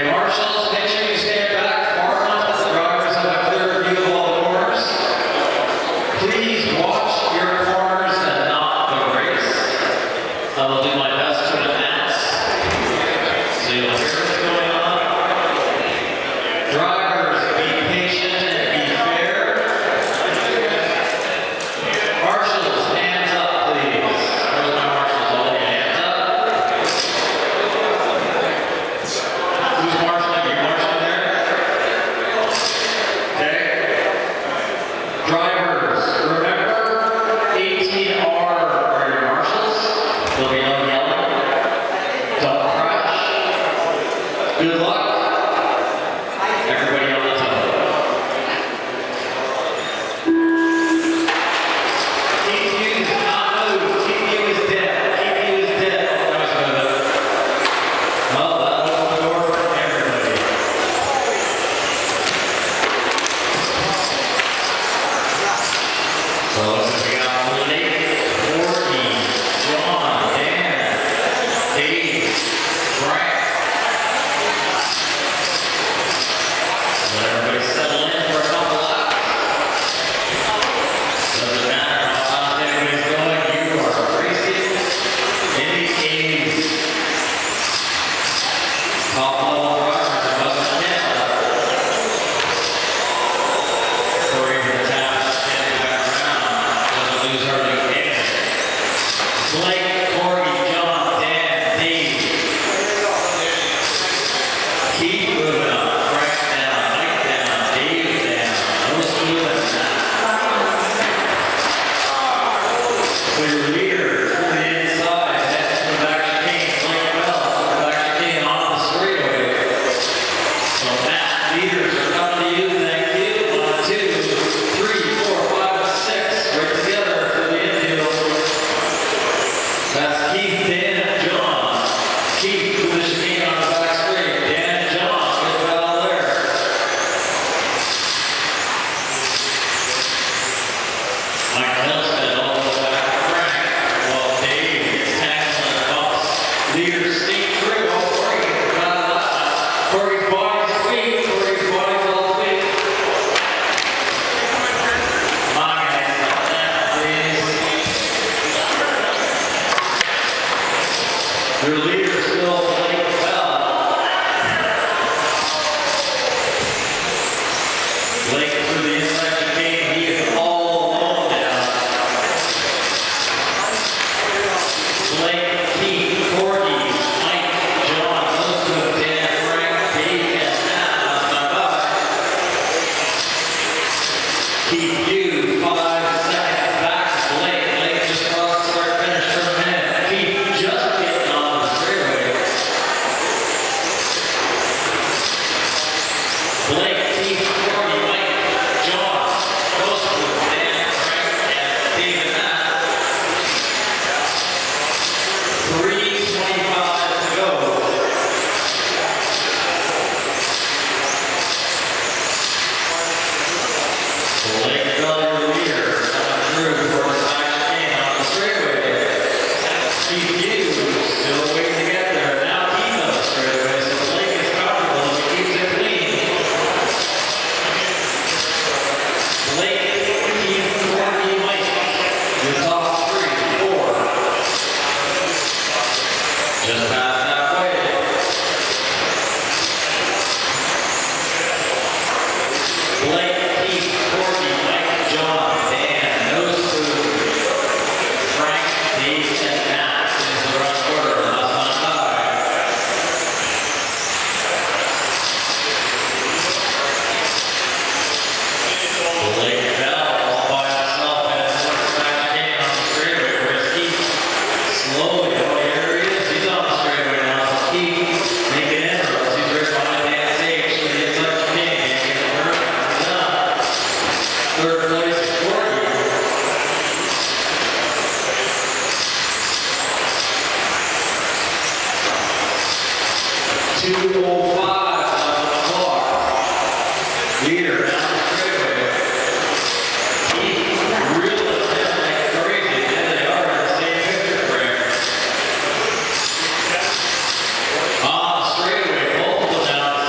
Okay, marshals, make sure you stand back far enough that the drivers have a clear view of all the corners. Please watch your corners and not the race. I will do my best to announce so you'll hear what's going on. Drivers, be patient and be fair. Marshals, hands up, please. Where's my marshals? All your hands up. Who's marshaling? You marshaling there? Okay. Drivers, remember 18R are your marshals. They'll be on yellow. Don't crash. Good luck. Everybody on the top. TQ does not move. TQ is dead. TQ is dead. That was good. Well, that opened the door for everybody. So it looks like we got Blake, Corky, John, Dan, Dave, Frank. Let everybody settle in for a couple laps. Doesn't matter how fast anybody's going, you are racing in the 80s. Top level drivers in Western Canada. Corey from the tap, standing back around, doesn't lose her new game. Blake, Corey, John, Dan, Dave. Keep moving up. Frank down, Mike down, Dave down. No smoothing that. Clear leader to the inside. Head to the back chicane. Blake Bell to the back chicane on the straightaway. So Matt, leaders are coming to you. Thank you. 1, 2, 3, 4, 5, 6. Right together for the infield. That's Keith, Dan, and John. Keith with the chicane on the back straight. Dan and John, good battle there. Mike Hillstead all the way back to Frank. Well, Dave gets tangled in the bumps. Leaders sneak through. Oh, Corey gets out of that. Corey's body's feet. Corey's body's all feet. My guys, stop that, please. Your leader is still Blake Bell. Blake through the inside chicane. He is all alone now. Blake, Keith, Corky, Mike, John, those two, Dan, Frank, Dave, and Matt. Bye-bye. Keith, you, 5 seconds back. Blake, Blake just crossed the start finish for a minute. Keith just getting on the straightaway. Blake, Keith, Corky, Mike, John, those two, Dan, Frank, and Dave and Matt. 3:25 to go. Blake Bell, your leader, coming through for his back chicane on the straightaway. Keith Hughes still waiting to get there. Now Keith on the straightaway, so Blake is comfortable as he keeps it clean. Blake, Keith, Corky, Mike, your top 3, 4. Just past halfway. Blake, Keith, Corky, Mike, John, Dan, those two. Frank, Dave, and Matt is the run order. Last on time. Blake Bell all by himself and his back chicane on the straightaway. Where's Keith? Slowly, oh, here he is. He's on the straightaway now. So Keith making inroads. He's right behind Dan Sage for the inside chicane. Can't get the first one done. Third place is Corky. $2:05 left on the clock. Leader down the straightaway. Keith reeling him like crazy. And they are in the same picture frame. On the straightaway, both of them down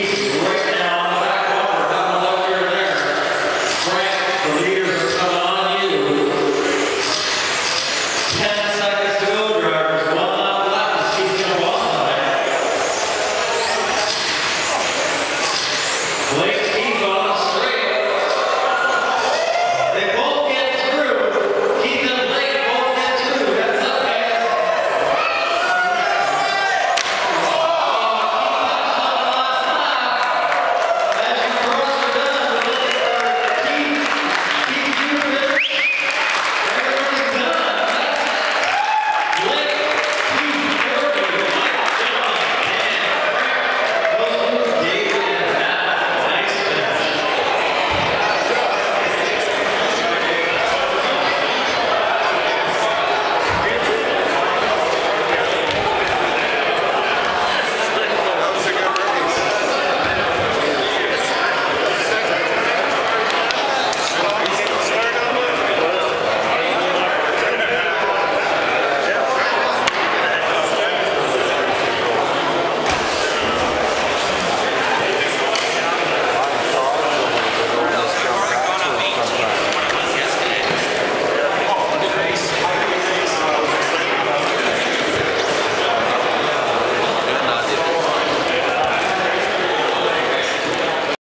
speed right now